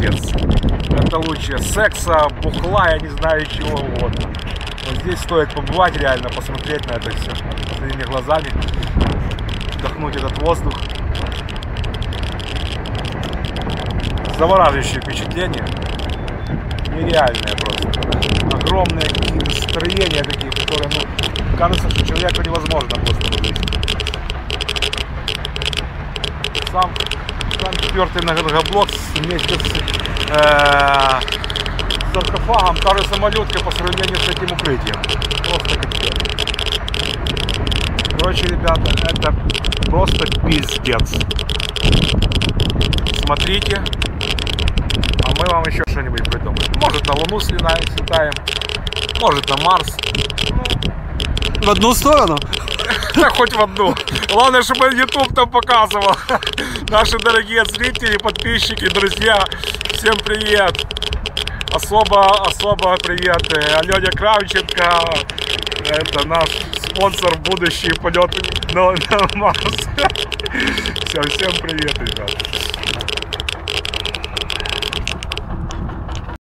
пиздец. Это лучше секса, бухла, я не знаю чего угодно. Вот здесь стоит побывать реально, посмотреть на это все своими глазами, вдохнуть этот воздух. Завораживающее впечатление, нереальное просто. Огромные какие-то строения такие, которые, ну, кажется, что человеку невозможно просто выжить. Сам четвертый энергоблок вместе с саркофагом кажется малюткой по сравнению с этим укрытием. Просто капец. Короче, ребята, это просто пиздец. Смотрите, а мы вам еще что-нибудь придумаем. Может, на Луну слетаем, может, на Марс. В одну сторону? Да хоть в одну. Главное, чтобы YouTube там показывал. Наши дорогие зрители, подписчики, друзья, всем привет. Особо привет Алене Кравченко. Это наш спонсор в будущий полет на Марс. Всем привет, ребят.